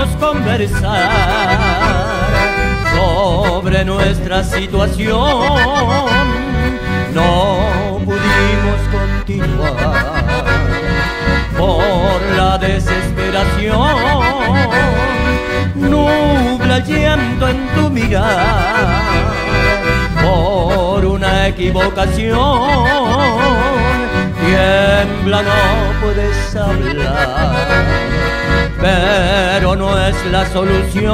quisimos conversar sobre nuestra situación, no pudimos continuar por la desesperación. Nubla el llanto en tu mirar por una equivocación. Tiembla, no puedes hablar, pero no es la solución.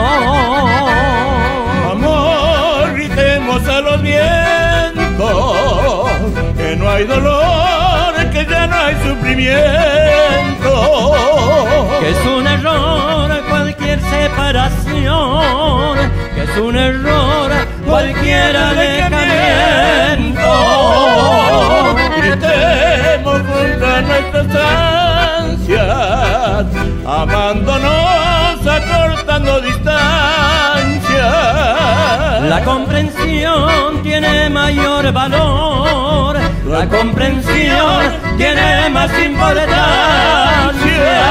Amor, gritemos a los vientos que no hay dolor, que ya no hay sufrimiento, que es un error cualquier separación, que es un error cualquier alejamiento. Gritemos juntas nuestras ansias, amándonos, acortando distancias. La comprensión tiene mayor valor, la comprensión tiene más importancia.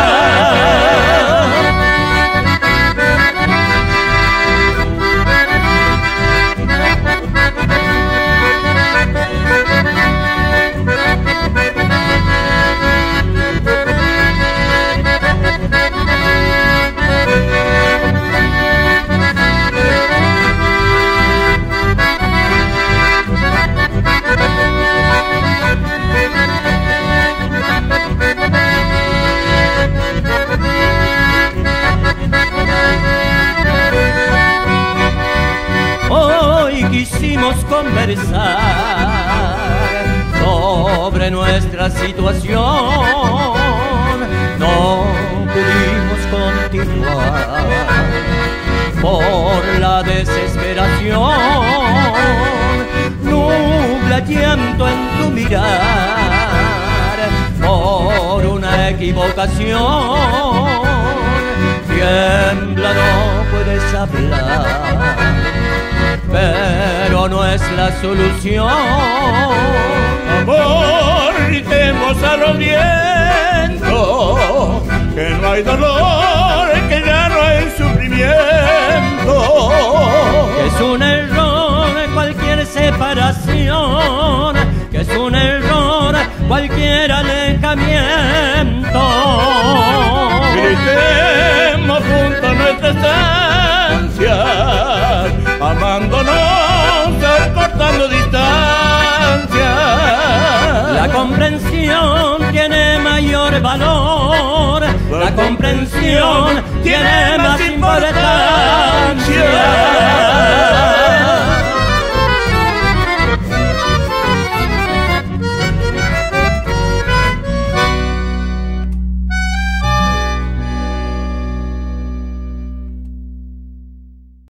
Quisimos conversar sobre nuestra situación, no pudimos continuar por la desesperación. Nubla llanto en tu mirar por una equivocación. Tiembla, no puedes hablar, pero no es la solución. Amor, gritemos a los vientos que no hay dolor, que ya no hay sufrimiento, que es un error cualquier separación, que es un error cualquier alejamiento. Gritemos juntos nuestras ansias, amándonos, acortando distancias. La comprensión tiene mayor valor, la comprensión tiene más importancia.